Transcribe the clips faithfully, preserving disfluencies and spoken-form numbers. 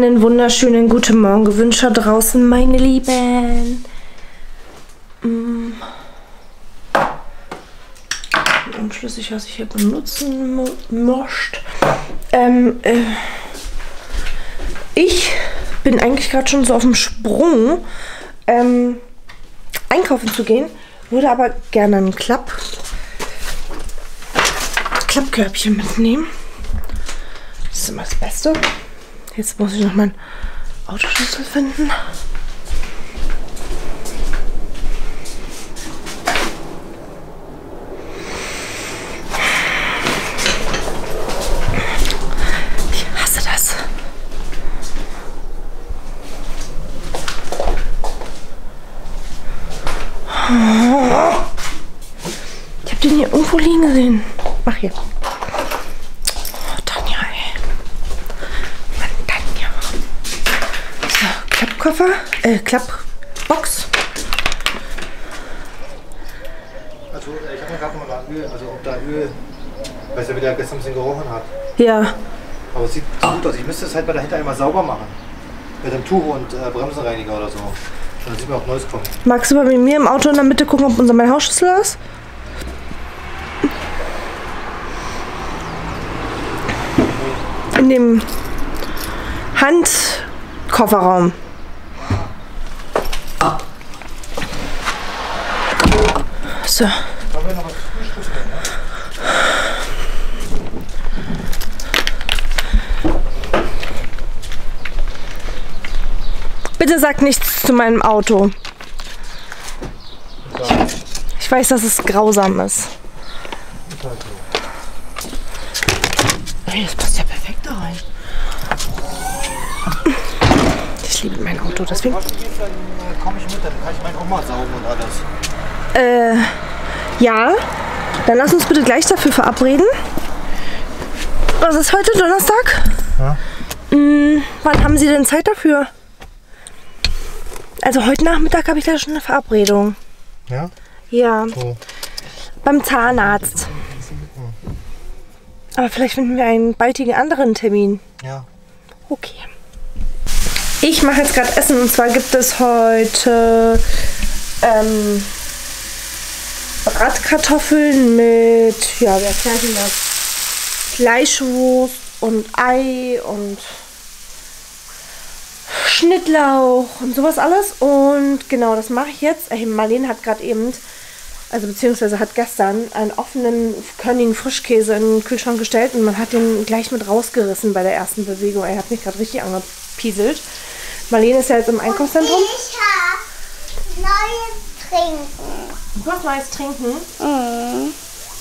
Einen wunderschönen guten Morgen gewünscht da draußen, meine Lieben. Mm. Unschlüssig, was ich hier benutzen möchte. Ähm, äh, ich bin eigentlich gerade schon so auf dem Sprung, ähm, einkaufen zu gehen. Würde aber gerne ein Klapp Klappkörbchen mitnehmen. Das ist immer das Beste. Jetzt muss ich noch meinen Autoschlüssel finden. Ich hasse das. Ich habe den hier irgendwo liegen gesehen. Ach, hier. Oh, Tanja, ey. Mann, Tanja. So, Klappkoffer. Äh, Klappbox. Also, ich habe mir gerade mal nach Öl, also ob da Öl, weil es ja wieder gestern ein bisschen gerochen hat. Ja. Aber es sieht gut aus. Ich müsste es halt bei dahinter einmal sauber machen. Mit dem Tuch und äh, Bremsenreiniger oder so. Dann sieht man auch Neues kommen. Magst du mal bei mir im Auto in der Mitte gucken, ob unser mein Hausschlüssel ist? In dem Handkofferraum. So. Bitte sag nichts zu meinem Auto. Ich weiß, dass es grausam ist. Hey, das passt ja perfekt da rein. Ich liebe mein Auto, deswegen. Dann komme ich mit, dann kann ich meinen Oma saugen und alles. Äh, ja. Dann lass uns bitte gleich dafür verabreden. Was ist heute, Donnerstag? Ja. Hm, wann haben Sie denn Zeit dafür? Also heute Nachmittag habe ich da schon eine Verabredung. Ja? Ja. So. Beim Zahnarzt. Aber vielleicht finden wir einen baldigen anderen Termin. Ja. Okay. Ich mache jetzt gerade Essen und zwar gibt es heute ähm, Bratkartoffeln mit, ja, wer kennt denn das? Fleischwurst und Ei und Schnittlauch und sowas alles. Und genau, das mache ich jetzt. Äh, Marlene hat gerade eben, also beziehungsweise hat gestern einen offenen Körnigen Frischkäse in den Kühlschrank gestellt und man hat den gleich mit rausgerissen bei der ersten Bewegung. Er hat mich gerade richtig angepieselt. Marlene ist ja jetzt im Einkaufszentrum. Ich habe neues Trinken. Du hast neues Trinken? Mhm.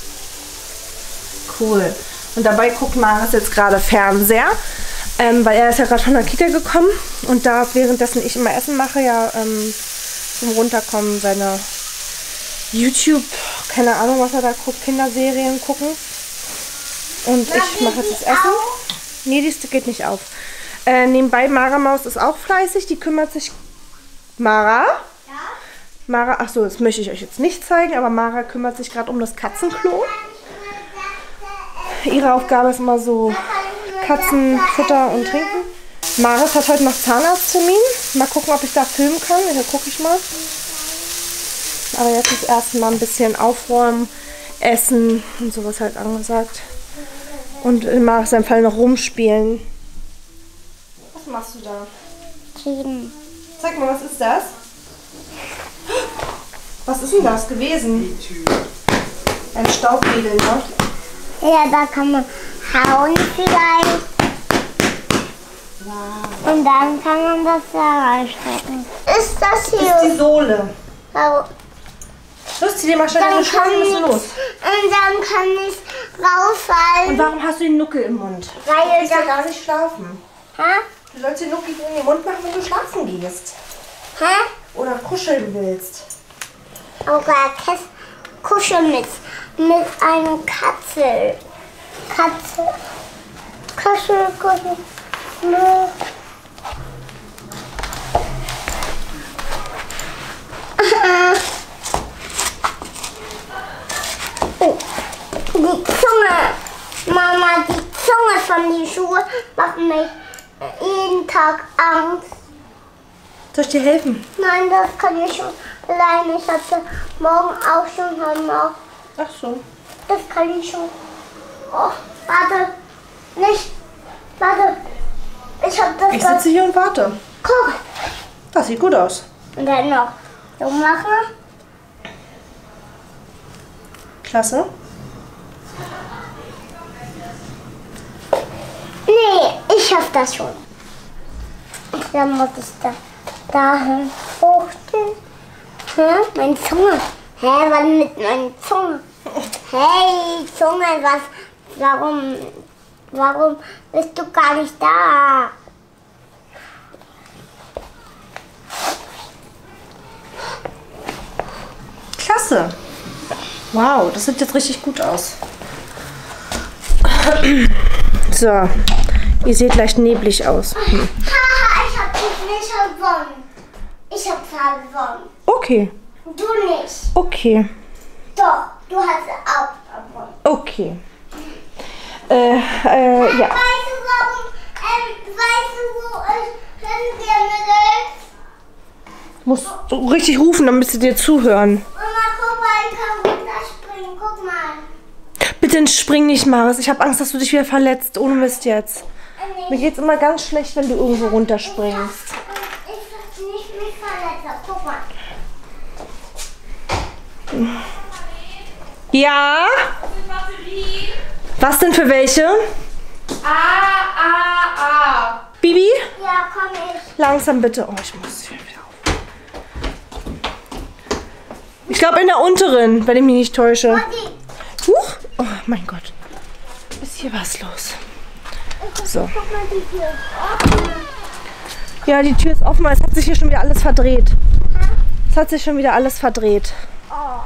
Cool. Und dabei guckt Maris jetzt gerade Fernseher, ähm, weil er ist ja gerade von der Kita gekommen und darf währenddessen ich immer Essen mache, ja ähm, zum Runterkommen seine YouTube, keine Ahnung, was er da guckt, Kinderserien gucken. Und ich mache jetzt das Essen. Nee, die geht nicht auf. Äh, nebenbei, Mara Maus ist auch fleißig, die kümmert sich. Mara? Ja? Mara, ach so, das möchte ich euch jetzt nicht zeigen, aber Mara kümmert sich gerade um das Katzenklo. Ihre Aufgabe ist immer so Katzenfutter und Trinken. Maris hat heute noch Zahnarzttermin. Mal gucken, ob ich da filmen kann. Da gucke ich mal. Aber jetzt ist erstmal ein bisschen aufräumen, essen und sowas halt angesagt. Und in Maris seinem Fall noch rumspielen. Was machst du da? Reden. Zeig mal, was ist das? Was ist denn das gewesen? Ein Staubwedel, ne? Ja, da kann man hauen vielleicht. Wow. Und dann kann man das da reinstecken. Ist das Das ist hier? die Sohle. Wow. Los, zieh dir mal schnell Dann deine Schuhe kann und müssen ich, los. und dann kann ich rausfallen. Und warum hast du den Nuckel im Mund? Weil Du willst ja das- gar nicht schlafen. Hä? Du sollst den Nuckel in den Mund machen, wenn du schlafen gehst. Hä? Oder kuscheln willst. Oder kuscheln mit, mit einer Katze. Katze. Kuschel, kuschel. Oh, die Zunge. Mama, die Zunge von den Schuhen macht mich jeden Tag Angst. Soll ich dir helfen? Nein, das kann ich schon alleine. Ich hatte morgen auch schon Hunger. Ach so. Das kann ich schon. Oh, warte. Nicht. Warte. Ich hab das. Ich sitze hier und warte. Guck. Das sieht gut aus. Und dann noch so machen. Klasse. Nee, ich hab das schon. Dann muss ich da dahin hochstehen. Hä? Meine Zunge. Hä, was mit meiner Zunge? Hey, Zunge, was? Warum? Warum bist du gar nicht da? Klasse. Wow, das sieht jetzt richtig gut aus. So, ihr seht leicht neblig aus. Hm. Haha, ich hab nicht gewonnen. Ich hab zwar gewonnen. Okay, Du nicht. okay, Doch, du hast auch gewonnen. okay. Äh, äh, ja. Weißt du, warum, ähm, weißt du, wo ich hingehe? Musst du richtig rufen, damit sie dir zuhören. Mama, guck mal, ich kann runterspringen. Guck mal. Bitte spring nicht, Maris. Ich habe Angst, dass du dich wieder verletzt. Ohne Mist jetzt. Mir geht's immer ganz schlecht, wenn du irgendwo runterspringst. Ich will nicht mich verletzen. Guck mal. Ja? Was denn für welche? Ah, ah, ah. Bibi? Ja, komm ich. Langsam bitte. Oh, ich muss hier wieder auf. Ich glaube in der unteren, wenn ich mich nicht täusche. Die, Huch. Oh mein Gott. Ist hier was los? So. guck mal, die Tür ist offen. Ja, die Tür ist offen, aber es hat sich hier schon wieder alles verdreht. Es hat sich schon wieder alles verdreht. Oh.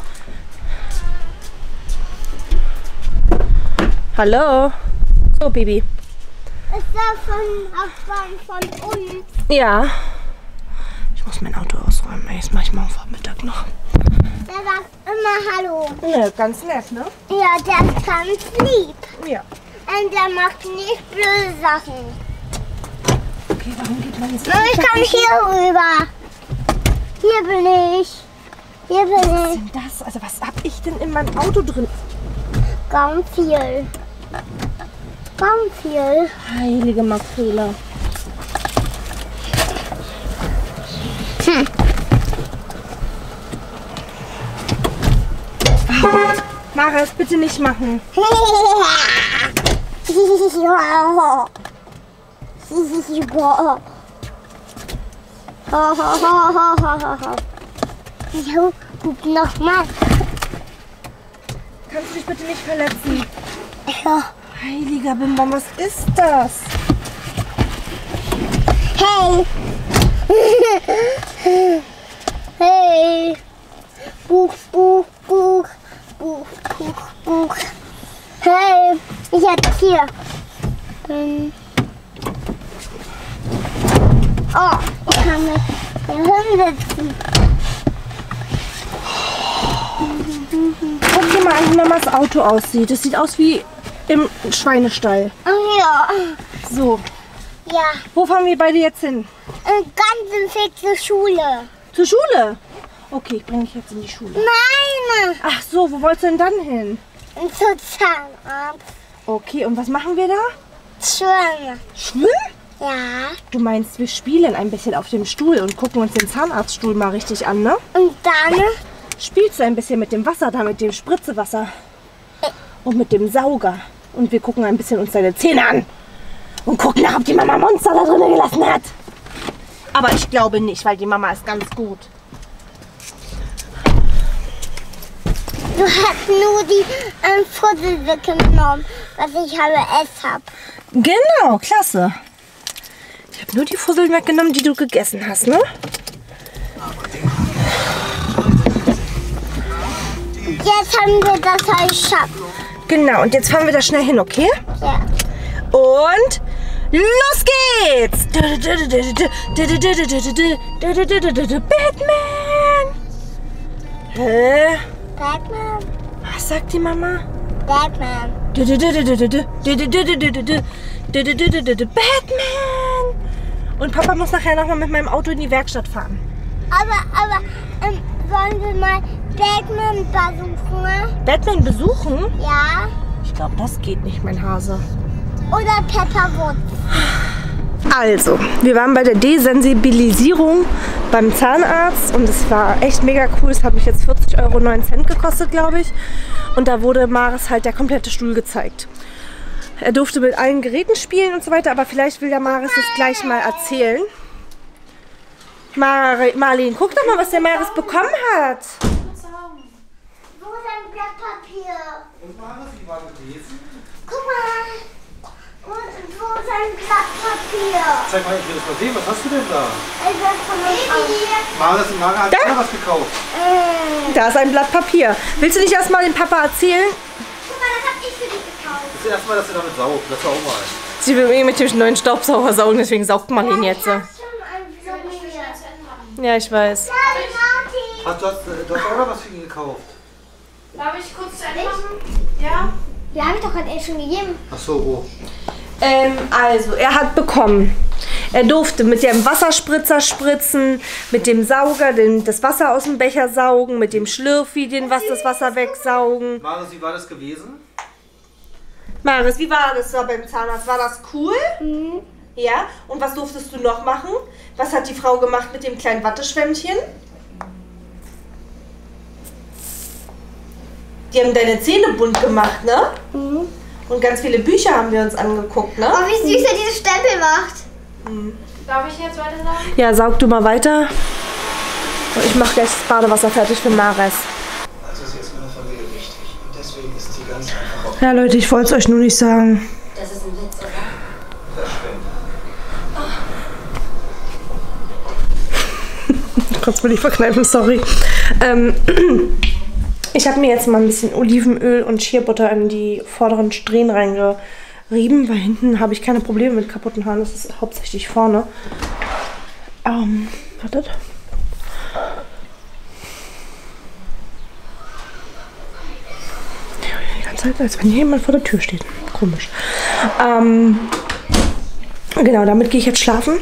Hallo? So, Bibi. Ist das von Nachbarn von uns? Ja. Ich muss mein Auto ausräumen. Ey, das mache ich morgen Vormittag noch. Der sagt immer Hallo. Ne, ganz nett, ne? Ja, der ist ganz lieb. Ja. Und der macht nicht blöde Sachen. Okay, warum geht man jetzt? Und ich kann hier rüber. Hier bin ich. Hier bin Was ich. ist denn das? Also was hab ich denn in meinem Auto drin? Ganz viel. Ganz viel. Heilige Makrele. Hm. Maris, bitte nicht machen. Jo, guck nochmal. Kannst du dich bitte nicht verletzen? Ja. Heiliger Bimbam, was ist das? Hey. Hey. Buch, Buch, Buch. Buch, Buch, Buch. Hey. Ich hab hier. Hm. Oh, ich kann mich hier hinsetzen. Guck dir mal an, wie Mamas Auto aussieht. Es sieht aus wie im Schweinestall. Oh ja. So, Ja. wo fahren wir beide jetzt hin? Eine ganz fixe Schule. Zur Schule? Okay, ich bringe dich jetzt in die Schule. Nein. Ach so, wo wolltest du denn dann hin? Zur Zahnarzt. Okay, und was machen wir da? Schwimmen. Schwimmen? Ja. Du meinst, wir spielen ein bisschen auf dem Stuhl und gucken uns den Zahnarztstuhl mal richtig an, ne? Und dann? Spielst du ein bisschen mit dem Wasser da, mit dem Spritzewasser und mit dem Sauger. Und wir gucken ein bisschen uns deine Zähne an und gucken nach, ob die Mama Monster da drin gelassen hat. Aber ich glaube nicht, weil die Mama ist ganz gut. Du hast nur die ähm, Fussel weggenommen, was ich habe es hab. Genau, klasse. Ich habe nur die Fusseln weggenommen, die du gegessen hast, ne? Jetzt haben wir das halt geschafft. Genau, und jetzt fahren wir da schnell hin, okay? Ja. Und los geht's! Batman! Hä? Batman. Was sagt die Mama? Batman. Batman! Und Papa muss nachher nochmal mit meinem Auto in die Werkstatt fahren. Aber, aber, ähm, wollen wir mal Batman besuchen? Batman besuchen? Ja. Ich glaube, das geht nicht, mein Hase. Oder Pepperwood. Also, wir waren bei der Desensibilisierung beim Zahnarzt und es war echt mega cool. Es hat mich jetzt vierzig Euro neun Cent gekostet, glaube ich. Und da wurde Maris halt der komplette Stuhl gezeigt. Er durfte mit allen Geräten spielen und so weiter, aber vielleicht will der Maris das gleich mal erzählen. Mar Marlene, guck doch mal, was der Maris bekommen hat. Wo ist ein Blatt Papier? Und Maris, wie war gewesen? Guck mal. Und wo ist ein Blatt Papier? Zeig mal, ich will das mal sehen. Was hast du denn da? Ich will von uns Maris und Mara hat Da? auch was gekauft. Da ist ein Blatt Papier. Willst du nicht erstmal dem Papa erzählen? Guck mal, das hab ich für dich gekauft. Das ist erstmal, dass du damit saugt. Das war auch mal. Sie will irgendwie mit dem neuen Staubsauger saugen, deswegen saugt man ihn jetzt. Ich hab schon ein Blatt. Ja, ich weiß. Ja, Martin. Hast du, hast, du hast auch noch was für ihn gekauft? Darf ich kurz zu Ende machen? Ja? Ja, hab ich doch gerade eben schon gegeben. Ach so, wo? Ähm, also, er hat bekommen. Er durfte mit dem Wasserspritzer spritzen, mit dem Sauger den, das Wasser aus dem Becher saugen, mit dem Schlürfi den, was das Wasser wegsaugen. Maris, wie war das gewesen? Maris, wie war das da beim Zahnarzt? War das cool? Mhm. Ja. Und was durftest du noch machen? Was hat die Frau gemacht mit dem kleinen Watteschwämmchen? Die haben deine Zähne bunt gemacht, ne? Mhm. Und ganz viele Bücher haben wir uns angeguckt, ne? Oh, wie süß er diese Stempel macht. Darf ich jetzt weiter sagen? Ja, saug du mal weiter. Und ich mache gleich das Badewasser fertig für Maris. Das ist jetzt meiner Familie wichtig. Und deswegen ist sie ganz einfach auf Ja, Leute, ich wollte es euch nur nicht sagen. Das ist ein Witz, oder? Verschwenden. Kurz will ich verkneifen, sorry. Ähm, ich habe mir jetzt mal ein bisschen Olivenöl und Schierbutter in die vorderen Strähnen reingerieben, weil hinten habe ich keine Probleme mit kaputten Haaren. Das ist hauptsächlich vorne. Ähm, wartet. Die ganze Zeit, als wenn hier jemand vor der Tür steht. Komisch. Ähm, genau, damit gehe ich jetzt schlafen.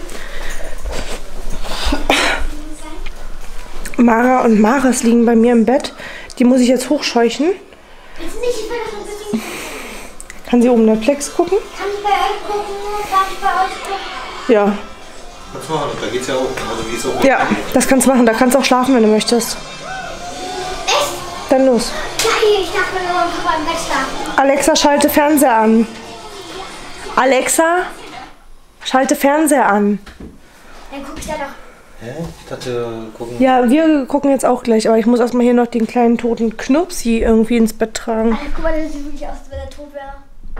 Mara und Maris liegen bei mir im Bett. Die muss ich jetzt hochscheuchen. Bitte nicht, ich will das nicht. Kann sie oben Netflix gucken? Kann ich bei euch gucken? Darf ich bei euch gucken? Ja. Kannst du machen, da geht's ja auch. Also wie es auch Ja, das kannst du machen. Da kannst du auch schlafen, wenn du möchtest. Echt? Dann los. Nein, ich darf nur im Papa im Bett schlafen. Alexa, schalte Fernseher an. Alexa, schalte Fernseher an. Dann guck ich da doch. Hä? Ich dachte, gucken. Ja, wir gucken jetzt auch gleich. Aber ich muss erstmal hier noch den kleinen toten Knupsi irgendwie ins Bett tragen. Alter, guck mal, der sieht wirklich aus, als wenn er tot wäre.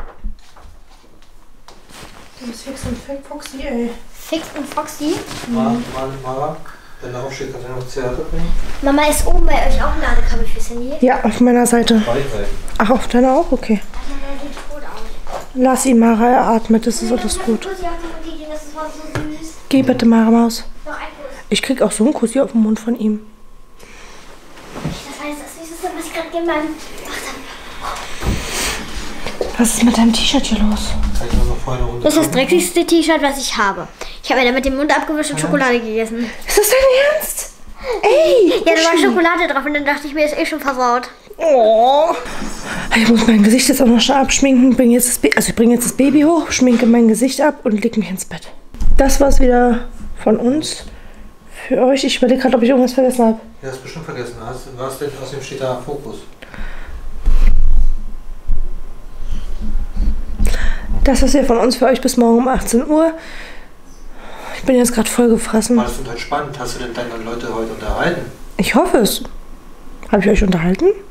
Du bist fix und fake, Foxy, ey. Fix und Foxy. Mara, Mara, wenn du aufstehst, kannst du noch Zigarette bringen? Mama, ist oben bei euch auch ein Ladekabel fürs Handy? Ja, auf meiner Seite. Beide Seiten. Ach, auf deiner auch? Okay. Alter, der sieht tot aus. Lass ihn, Mara, er atmet. Das ist alles gut. Kussi auf den Mund gegeben, das war so süß. Geh bitte, Mara, Maus. Noch ein Kuss. Ich krieg auch so einen Kuss hier auf den Mund von ihm. Das heißt, das Süßeste, was ich gerade gemacht habe. Was ist mit deinem T-Shirt hier los? Kann ich noch mal vorne runter? Das ist das dreckigste T-Shirt, was ich habe. Ich habe mir damit den Mund abgewischt und Schokolade gegessen. Ist das dein Ernst? Ey! Ja, da war Schokolade drauf und dann dachte ich mir, ist eh schon versaut. Oh. Ich muss mein Gesicht jetzt auch noch schnell abschminken. Bring jetzt das Ba- also ich bringe jetzt das Baby hoch, schminke mein Gesicht ab und leg mich ins Bett. Das war's wieder von uns. Für euch. Ich überlege gerade, ob ich irgendwas vergessen habe. Ja, hast bestimmt vergessen. Hast, was denn? Außerdem steht da Fokus. Das ist hier von uns für euch bis morgen um achtzehn Uhr. Ich bin jetzt gerade voll gefressen. War das denn heute spannend? Hast du denn deine Leute heute unterhalten? Ich hoffe es. Habe ich euch unterhalten?